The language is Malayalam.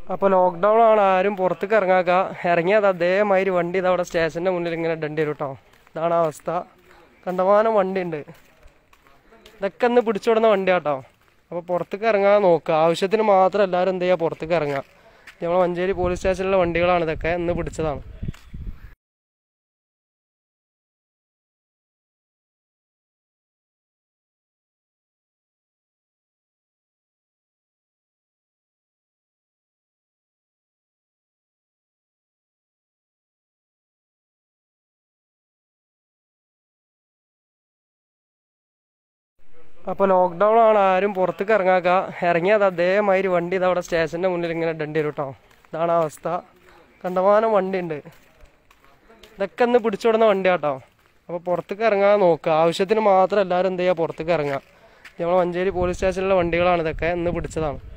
അപ്പോൾ ലോക്ക്ഡൗൺ ആണ്, ആരും പുറത്തേക്ക് ഇറങ്ങാക്ക. ഇറങ്ങിയത് അതേമാതിരി വണ്ടി ഇതവിടെ സ്റ്റേഷൻ്റെ മുന്നിൽ ഇങ്ങനെ ഇടേണ്ടി വരും കേട്ടോ. ഇതാണ് അവസ്ഥ. കണ്ടമാനം വണ്ടി ഉണ്ട്. ഇതൊക്കെ ഒന്ന് പിടിച്ചുവിടുന്ന വണ്ടിയാട്ടോ. അപ്പോൾ പുറത്തേക്ക് ഇറങ്ങാൻ നോക്കുക. ആവശ്യത്തിന് മാത്രം എല്ലാവരും എന്ത് ചെയ്യുക, പുറത്തേക്ക് ഇറങ്ങുക. നമ്മൾ മഞ്ചേരി പോലീസ് സ്റ്റേഷനിലെ വണ്ടികളാണ് ഇതൊക്കെ. ഇന്ന് പിടിച്ചതാണ്. അപ്പോൾ ലോക്ക്ഡൗൺ ആണ്, ആരും പുറത്തേക്ക് ഇറങ്ങാക്ക. ഇറങ്ങിയത് അതേമാതിരി വണ്ടി ഇതവിടെ സ്റ്റേഷൻ്റെ മുന്നിൽ ഇങ്ങനെ ഇടേണ്ടി വരും കേട്ടോ. ഇതാണ് അവസ്ഥ. കണ്ടമാനം വണ്ടി ഉണ്ട്. ഇതൊക്കെ ഒന്ന് പിടിച്ചുവിടുന്ന വണ്ടിയാട്ടോ. അപ്പോൾ പുറത്തേക്ക് ഇറങ്ങാൻ നോക്കുക. ആവശ്യത്തിന് മാത്രം എല്ലാവരും എന്ത് ചെയ്യുക, പുറത്തേക്ക് ഇറങ്ങുക. നമ്മൾ മഞ്ചേരി പോലീസ് സ്റ്റേഷനിലെ വണ്ടികളാണ് ഇതൊക്കെ. ഇന്ന് പിടിച്ചതാണ്.